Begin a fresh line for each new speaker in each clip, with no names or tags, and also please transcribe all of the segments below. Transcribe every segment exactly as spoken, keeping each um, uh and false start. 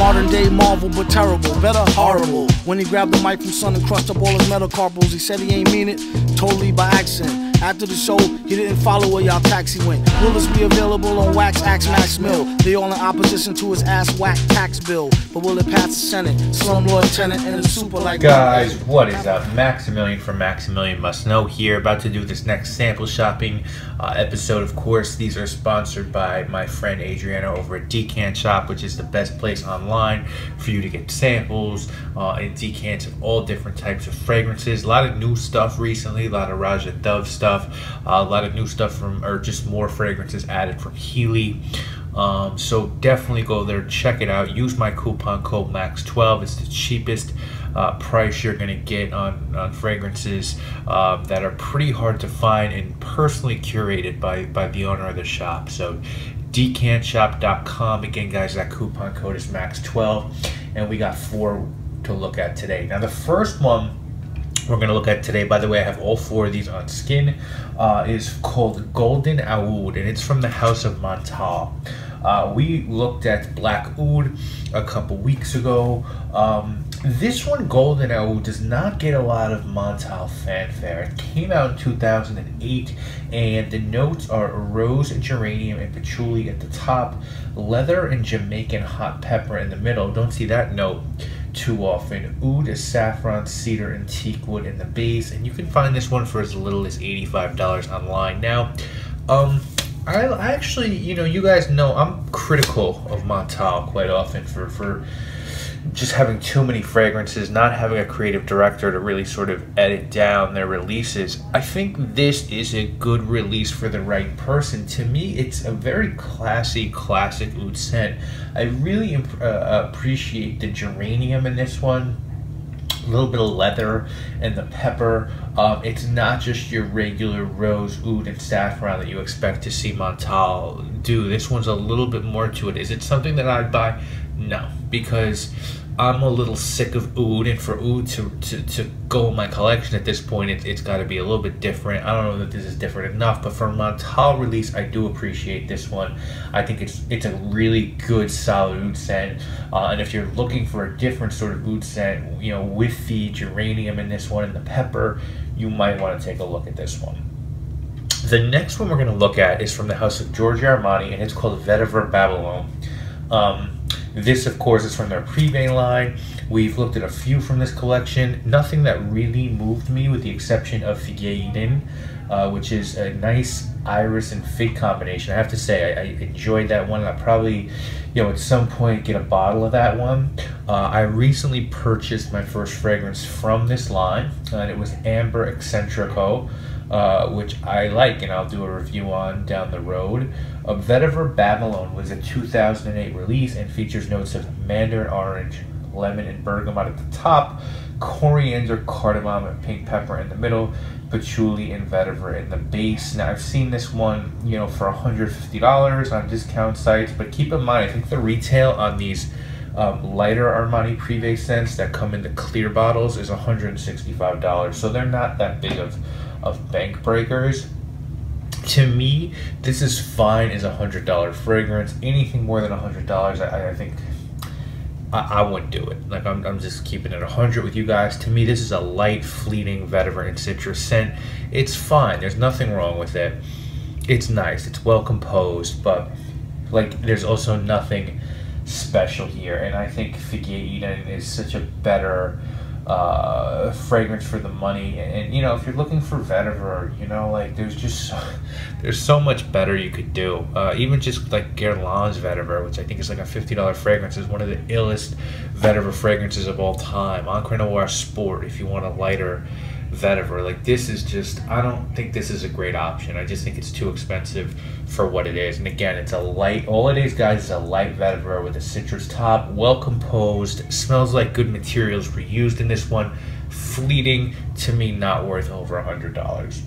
Modern day Marvel, but terrible, better horrible. When he grabbed the mic from Son and crushed up all his metacarpals, he said he ain't mean it, totally by accident. After the show, he didn't follow where y'all taxi went. Will this be available on Wax, Axe, Max Mill? They all in opposition to his ass whack tax bill. But will it pass the Senate? Slumlord tenant and a super like
guys, what is up? Maximilian from Maximilian Must Know here, about to do this next sample shopping uh, episode. Of course, these are sponsored by my friend Adriana over at Decant Shop, which is the best place online for you to get samples uh, and decants of all different types of fragrances. A lot of new stuff recently, a lot of Raja Dove stuff. Uh, a lot of new stuff from, or just more fragrances added from Healy. Um, so definitely go there, check it out. Use my coupon code max twelve. It's the cheapest uh, price you're gonna get on, on fragrances uh, that are pretty hard to find and personally curated by, by the owner of the shop. So decant shop dot com. Again, guys, that coupon code is max twelve, and we got four to look at today. Now, the first one we're going to look at today, by the way, I have all four of these on skin, uh, is called Golden Oud, and it's from the House of Montale. Uh, we looked at Black Oud a couple weeks ago. Um, this one, Golden Oud, does not get a lot of Montale fanfare. It came out in two thousand eight, and the notes are rose, geranium, and patchouli at the top, leather and Jamaican hot pepper in the middle. Don't see that note too often. Oud is saffron, cedar, and teak wood in the base, and you can find this one for as little as eighty-five dollars online. Now, um, I, I actually, you know, you guys know I'm critical of Montale quite often for, for just having too many fragrances, not having a creative director to really sort of edit down their releases. I think this is a good release for the right person. To me, it's a very classy, classic oud scent. I really uh, appreciate the geranium in this one, a little bit of leather and the pepper. Um, it's not just your regular rose, oud, and saffron that you expect to see Montale do. This one's a little bit more to it. Is it something that I'd buy? No, because I'm a little sick of oud, and for oud to, to, to go in my collection at this point, it, it's got to be a little bit different. I don't know that this is different enough, but for a Montale release, I do appreciate this one. I think it's it's a really good, solid oud scent, uh, and if you're looking for a different sort of oud scent, you know, with the geranium in this one and the pepper, you might want to take a look at this one. The next one we're going to look at is from the House of Giorgio Armani, and it's called Vetiver Babylon. Um, This, of course, is from their Privé line. We've looked at a few from this collection. Nothing that really moved me, with the exception of Figueira Eden, uh, which is a nice iris and fig combination. I have to say, I, I enjoyed that one. I'll probably, you know, at some point get a bottle of that one. Uh, I recently purchased my first fragrance from this line, and it was Amber Eccentrico, uh, which I like, and I'll do a review on down the road. Uh, Vetiver Babylon was a two thousand eight release and features notes of mandarin orange, lemon, and bergamot at the top, coriander, cardamom, and pink pepper in the middle, patchouli and vetiver in the base. Now, I've seen this one, you know, for one hundred fifty dollars on discount sites, but keep in mind, I think the retail on these um, lighter Armani Privé scents that come in the clear bottles is one hundred sixty-five dollars, so they're not that big of, of bank breakers. To me, this is fine as a one hundred dollar fragrance. Anything more than one hundred dollars, I, I think I, I wouldn't do it. Like, I'm, I'm just keeping it one hundred with you guys. To me, this is a light, fleeting vetiver and citrus scent. It's fine. There's nothing wrong with it. It's nice. It's well composed, but like, there's also nothing special here. And I think Figueira Eden is such a better uh fragrance for the money, and, and you know, if you're looking for vetiver, you know, like, there's just so, there's so much better you could do. Uh even just like Guerlain's vetiver, which I think is like a fifty dollar fragrance, is one of the illest vetiver fragrances of all time. Encre Noir Sport, if you want a lighter vetiver. Like, this is just, I don't think this is a great option. I just think it's too expensive for what it is. And again, it's a light, all it is, guys, is a light vetiver with a citrus top, well composed, smells like good materials were used in this one. Fleeting, to me, not worth over a hundred dollars.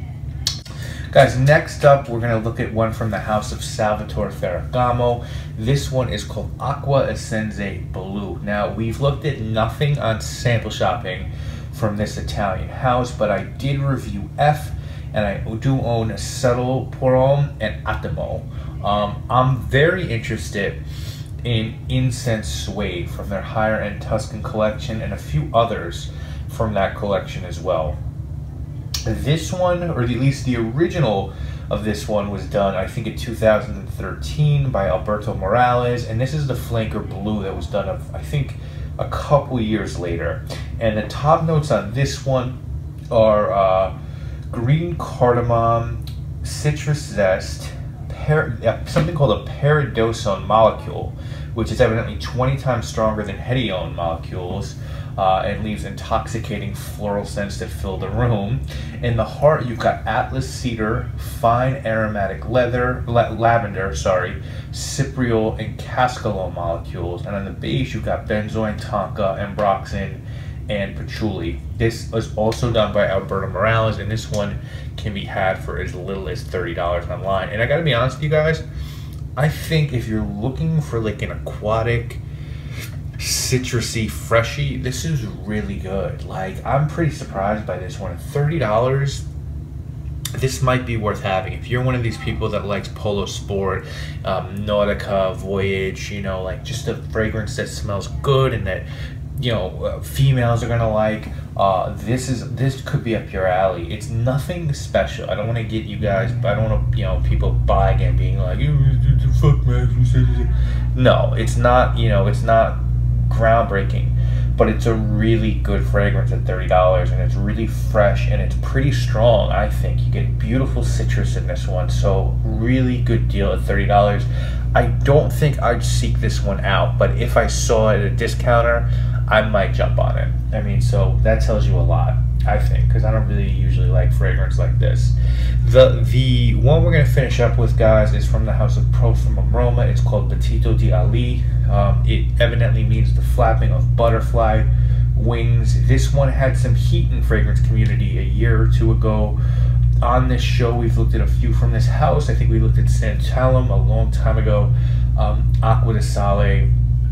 Guys, next up, we're going to look at one from the House of Salvatore Ferragamo. This one is called Acqua Essenze Blue. Now, we've looked at nothing on sample shopping from this Italian house, but I did review F, and I do own Subtle Porom and Attimo. Um, I'm very interested in Incense Suede from their higher end Tuscan collection, and a few others from that collection as well. This one, or at least the original of this one, was done I think in two thousand thirteen by Alberto Morales, and this is the Flanker Blue that was done of I think a couple years later. And the top notes on this one are uh, green cardamom, citrus zest, per something called a peridosone molecule, which is evidently twenty times stronger than hedione molecules, uh, and leaves intoxicating floral scents that fill the room. In the heart, you've got Atlas cedar, fine aromatic leather, la lavender, sorry, cypriol, and cascalone molecules. And on the base, you've got benzoin, tonka, ambroxan, and patchouli. This was also done by Alberto Morales, and this one can be had for as little as thirty dollars online. And I gotta be honest with you guys, I think if you're looking for like an aquatic, citrusy freshie, this is really good. Like, I'm pretty surprised by this one. At thirty dollars, this might be worth having. If you're one of these people that likes Polo Sport, um, Nautica, Voyage, you know, like just a fragrance that smells good and that, you know, uh, females are gonna like, uh, this is this could be up your alley. It's nothing special. I don't want to get you guys, I don't want to, you know, people buying it being like, fuck man. No, it's not, you know, it's not groundbreaking, but it's a really good fragrance at thirty dollars, and it's really fresh and it's pretty strong. I think you get beautiful citrus in this one, so really good deal at thirty dollars. I don't think I'd seek this one out, but if I saw it at a discounter, I might jump on it. I mean, so that tells you a lot, I think, because I don't really usually like fragrance like this. The the one we're going to finish up with, guys, is from the house of Profumum Roma. It's called Petito di Ali. Um, it evidently means the flapping of butterfly wings. This one had some heat in fragrance community a year or two ago. On this show, we've looked at a few from this house. I think we looked at Santalum a long time ago, um, Acqua di Sale,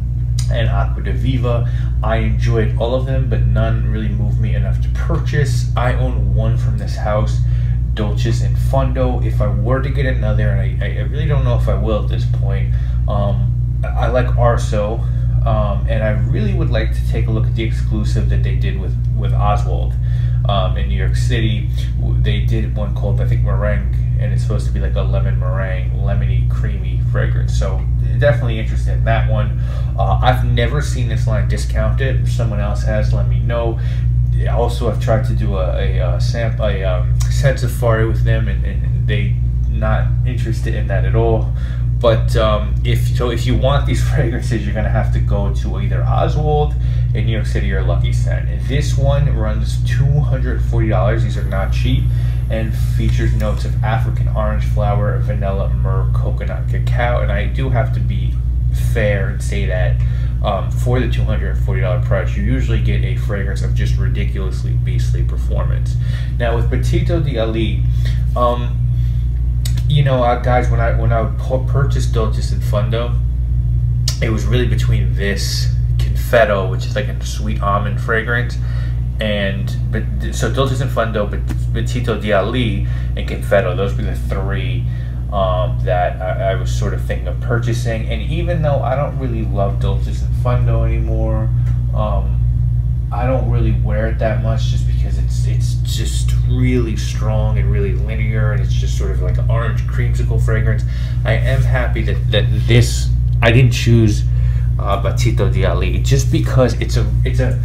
and Acqua di Viva. I enjoyed all of them, but none really moved me enough to purchase. I own one from this house, Dolces in Fondo. If I were to get another, and I, I really don't know if I will at this point, um, I like Arso, um, and I really would like to take a look at the exclusive that they did with, with Oswald um, in New York City. They did one called, I think, Meringue, and it's supposed to be like a lemon meringue, lemony, creamy fragrance. So definitely interested in that one. Uh, I've never seen this line discounted. If someone else has, let me know. Also, I've tried to do a, a, a, samp a um, scent safari with them, and, and they not interested in that at all. But um, if so, if you want these fragrances, you're gonna have to go to either Oswald in New York City or Lucky Scent. This one runs two hundred forty dollars. These are not cheap, and features notes of African orange flower, vanilla, myrrh, coconut, cacao. And I do have to be fair and say that um, for the two hundred forty dollar price, you usually get a fragrance of just ridiculously beastly performance. Now with Petito di Ali, um, you know, uh, guys, when I when I would purchase Dolces in Fondo, it was really between this, Confetto, which is like a sweet almond fragrance, and but so Dolces in Fondo, but Petito di Ali, and Confetto. Those were the three um, that I, I was sort of thinking of purchasing. And even though I don't really love Dolces in Fondo anymore, um, I don't really wear it that much, just because it's it's just really strong and really linear, and it's just sort of like an orange creamsicle fragrance. I am happy that that this I didn't choose uh, Petito di Ali, just because it's a it's a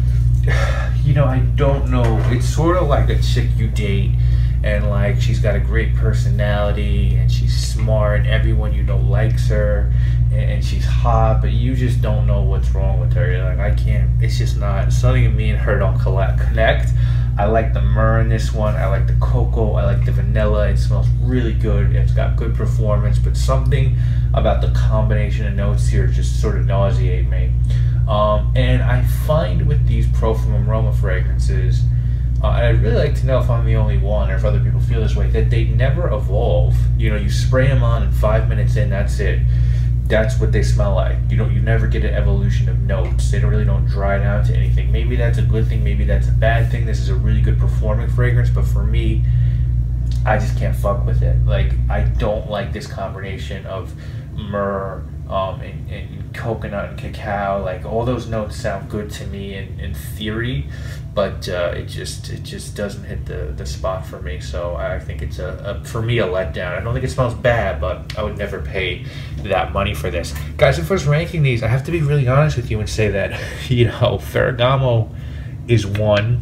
you know, I don't know, it's sort of like a chick you date, and like she's got a great personality and she's smart and everyone you know likes her, and, and she's hot, but you just don't know what's wrong with her. You're like, I can't, it's just not something that me and her don't connect. I like the myrrh in this one, I like the cocoa, I like the vanilla. It smells really good, it's got good performance, but something about the combination of notes here just sort of nauseate me. Um, and I find with these Profumum Roma fragrances, uh, and I'd really like to know if I'm the only one or if other people feel this way, that they never evolve. You know, you spray them on and five minutes in, that's it. That's what they smell like. You don't, you never get an evolution of notes. They don't really don't dry down to anything. Maybe that's a good thing, maybe that's a bad thing. This is a really good performing fragrance, but for me, I just can't fuck with it. Like, I don't like this combination of myrrh, um, um, and, and coconut and cacao. Like all those notes sound good to me in, in theory, but uh, it just it just doesn't hit the, the spot for me. So I think it's a, a for me a letdown. I don't think it smells bad, but I would never pay that money for this. Guys, if I was ranking these, I have to be really honest with you and say that, you know, Ferragamo is one,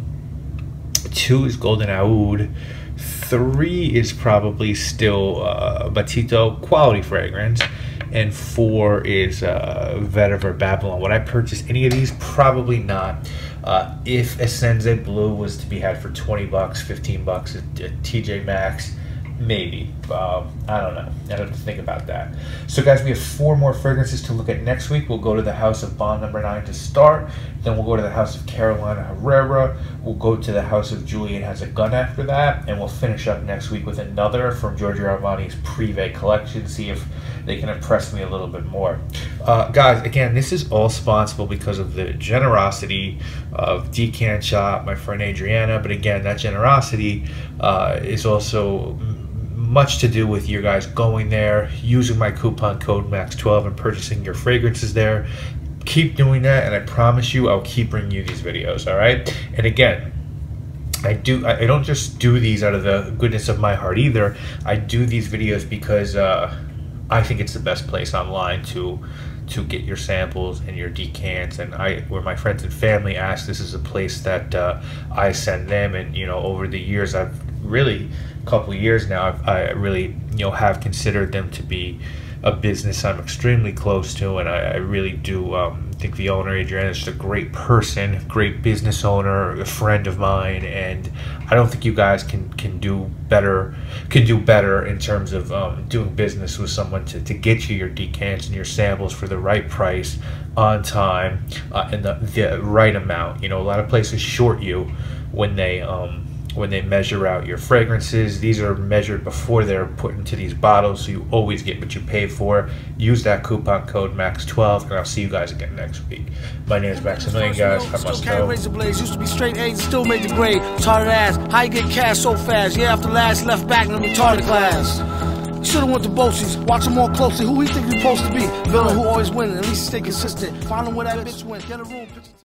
two is Golden Oud, three is probably still uh, Batito quality fragrance, and four is uh, Vetiver Babylon. Would I purchase any of these? Probably not. Uh, if Essenze Blue was to be had for twenty bucks, fifteen bucks at, at T J Maxx, maybe. Um, I don't know. I have to think about that. So guys, we have four more fragrances to look at next week. We'll go to the House of Bond number nine to start. Then we'll go to the House of Carolina Herrera. We'll go to the House of Julian Has a Gun after that. And we'll finish up next week with another from Giorgio Armani's Privé collection. See if they can impress me a little bit more. Uh, guys, again, this is all sponsible because of the generosity of Decant Shop, my friend Adriana. But again, that generosity uh, is also much to do with you guys going there, using my coupon code max twelve and purchasing your fragrances there. Keep doing that, and I promise you I'll keep bringing you these videos, all right? And again, I do I don't just do these out of the goodness of my heart either. I do these videos because uh, I think it's the best place online to to get your samples and your decants, and I where my friends and family ask, this is a place that uh, I send them. And you know, over the years, I've really a couple of years now, I've, I really you know have considered them to be a business I'm extremely close to, and I, I really do um, think the owner, Adriana, is just a great person, great business owner, a friend of mine, and I don't think you guys can can do better can do better in terms of um, doing business with someone to, to get you your decants and your samples for the right price, on time, uh, and the, the right amount. You know, a lot of places short you when they um, when they measure out your fragrances. These are measured before they're put into these bottles, so you always get what you pay for. Use that coupon code max twelve, and I'll see you guys again next week. My name is Maximilian, guys. I must know.
Razor blades used to be straight A's, still made the grade. Retarded ass, how you get cash so fast? Yeah, after last, left back in the retarded class. Should've went to Bosie's, watch him more closely. Who he think he's supposed to be? Villain who always winning, at least stay consistent. Find him where that bitch went, get a room.